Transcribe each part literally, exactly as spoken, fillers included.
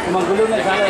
మా గుళ్ళు ఉన్నాయి చాలా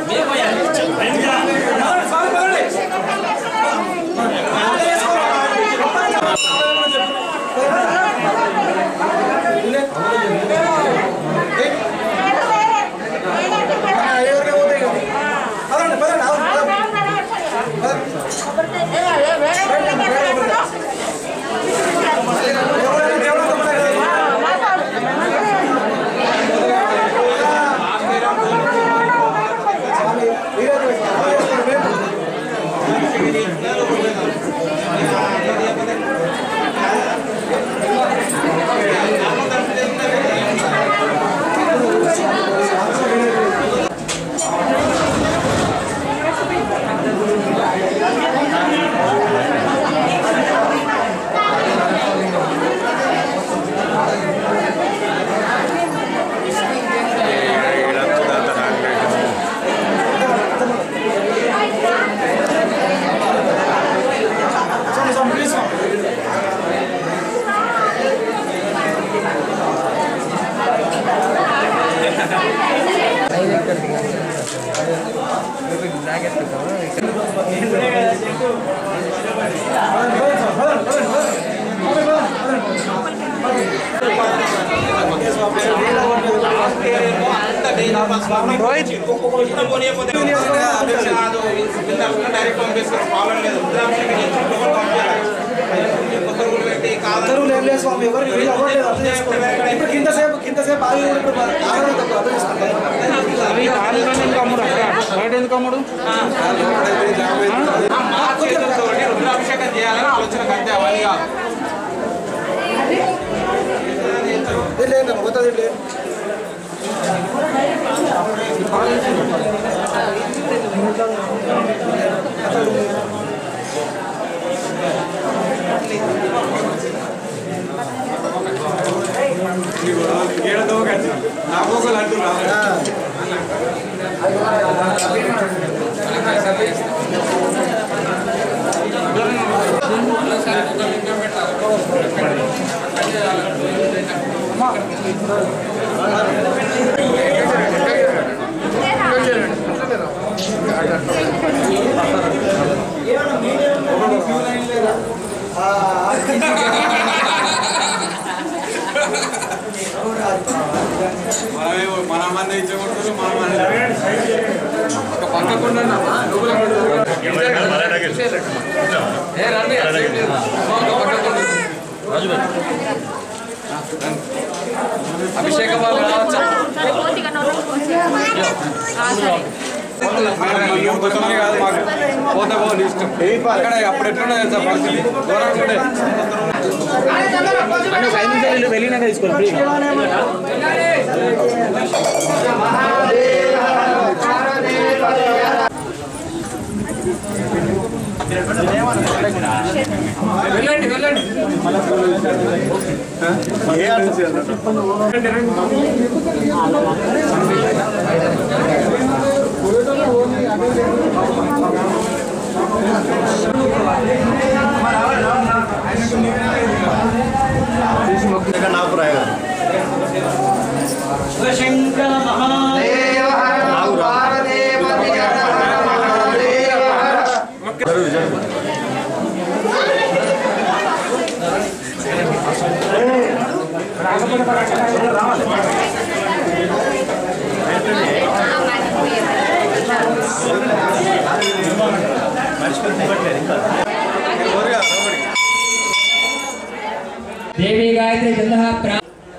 देवी गायत्री चंद्र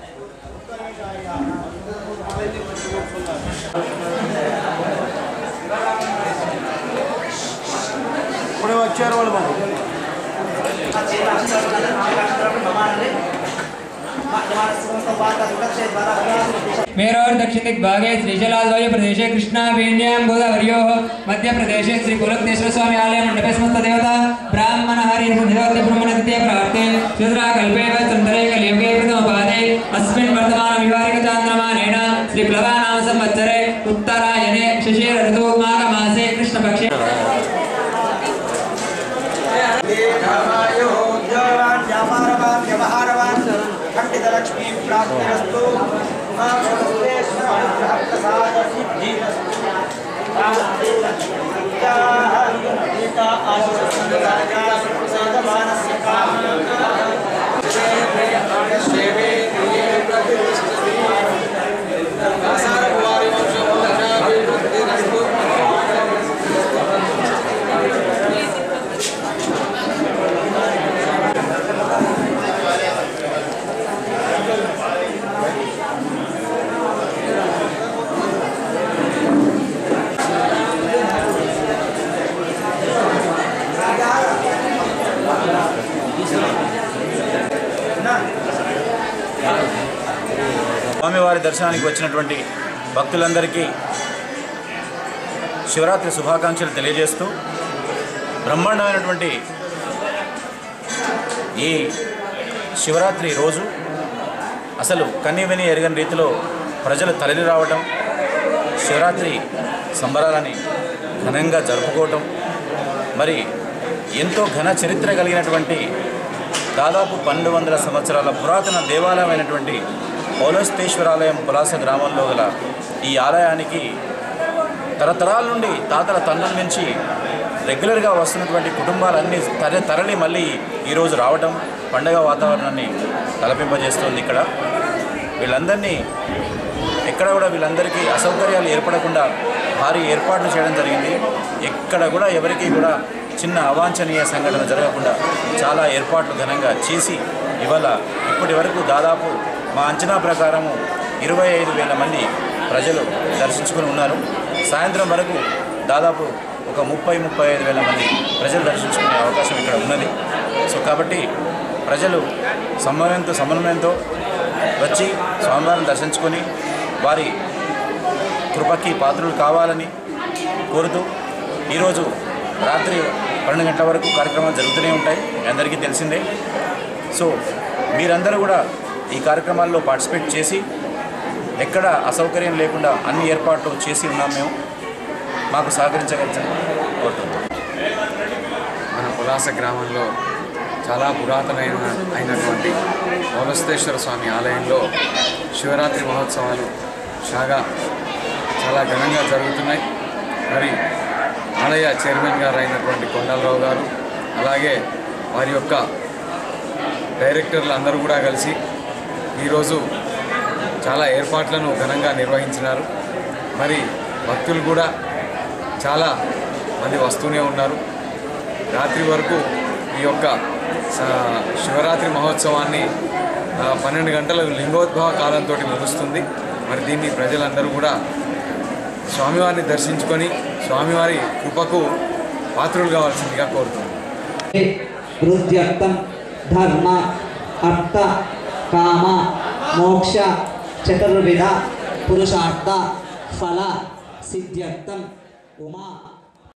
వచ్చారు వాళ్ళు मेरा और दक्षिण दिग्भागे श्रीशैलाद्वय प्रदेशे कृष्णा वेण्यां गोदावर्योः मध्य प्रदेशे श्री कुलकतेश्वर स्वामी आलय मंडपे समस्त देवता ब्राह्मण हरि निरवध्य ब्रह्मण द्वितीय प्राप्ते शुद्रा कल्पे व चंद्रे कलियुगे प्रथम पादे अस्मिन् वर्तमान विवाहिक चांद्रमानेन श्री प्लवानाम संवत्सरे उत्तरायणे शिशिर ऋतु माघ मासे कृष्ण पक्षे खंडित लक्ष्मी प्राप्तिरस्तु స్వామివారి దర్శనానికి వచ్చినటువంటి భక్తులందరికీ శివరాత్రి శుభాకాంక్షలు తెలియజేస్తూ బ్రహ్మాండమైనటువంటి ఈ శివరాత్రి రోజు అసలు కన్నీ విని ఎరగని రీతిలో ప్రజలు తరలి రావటం, శివరాత్రి సంబరాలని ఘనంగా జరుపుకోవటం, మరి ఎంతో ఘన చరిత్ర కలిగినటువంటి దాదాపు పన్నెండు వందల సంవత్సరాల పురాతన దేవాలయమైనటువంటి పౌలస్తేశ్వరాలయం పులాస గ్రామంలో గల ఈ ఆలయానికి తరతరాల నుండి తాతల తండ్రుల నుంచి రెగ్యులర్గా వస్తున్నటువంటి కుటుంబాలన్నీ తర తరలి మళ్ళీ ఈరోజు రావటం పండగ వాతావరణాన్ని తలపింపజేస్తుంది. ఇక్కడ వీళ్ళందరినీ ఎక్కడ కూడా వీళ్ళందరికీ అసౌకర్యాలు ఏర్పడకుండా భారీ ఏర్పాట్లు చేయడం జరిగింది. ఎక్కడ కూడా ఎవరికి కూడా చిన్న అవాంఛనీయ సంఘటన జరగకుండా చాలా ఏర్పాట్లు ఘనంగా చేసి ఇవాళ ఇప్పటి వరకు దాదాపు మా అంచనా ప్రకారము ఇరవై ఐదు వేల మంది ప్రజలు దర్శించుకుని ఉన్నారు. సాయంత్రం వరకు దాదాపు ఒక ముప్పై ముప్పై ఐదు వేల మంది ప్రజలు దర్శించుకునే అవకాశం ఇక్కడ ఉన్నది. సో కాబట్టి ప్రజలు సమన్వయంతో సమన్వయంతో వచ్చి స్వామివారిని దర్శించుకొని వారి కృపకి పాత్రలు కావాలని కోరుతూ ఈరోజు రాత్రి పన్నెండు గంటల వరకు కార్యక్రమాలు జరుగుతూనే ఉంటాయి, అందరికీ తెలిసిందే. సో మీరందరూ కూడా ఈ కార్యక్రమాల్లో పార్టిసిపేట్ చేసి ఎక్కడ అసౌకర్యం లేకుండా అన్ని ఏర్పాట్లు చేసి ఉన్నాం. మేము మాకు సహకరించగలని కోరుతున్నాం. మన పులాస గ్రామంలో చాలా పురాతనమైన అయినటువంటి పౌలస్తేశ్వర స్వామి ఆలయంలో శివరాత్రి మహోత్సవాలు చాలా చాలా ఘనంగా జరుగుతున్నాయి. మరి ఆలయ చైర్మన్ గారు అయినటువంటి కొండలరావు గారు, అలాగే వారి యొక్క డైరెక్టర్లు అందరూ కూడా కలిసి ఈరోజు చాలా ఏర్పాట్లను ఘనంగా నిర్వహించినారు. మరి భక్తులు కూడా చాలా మంది వస్తూనే ఉన్నారు. రాత్రి వరకు ఈ యొక్క శివరాత్రి మహోత్సవాన్ని పన్నెండు గంటల లింగోద్భవ కాలంతో ముగుస్తుంది. మరి దీన్ని ప్రజలందరూ కూడా స్వామివారిని దర్శించుకొని స్వామివారి కృపకు పాత్రులు కావాల్సిందిగా కోరుతున్నాను. వృద్ధ్యర్థం ధర్మ అర్థ కామ మోక్ష చతుర్విధ పురుషార్థ ఫల సిద్ధ్యర్థం ఉమా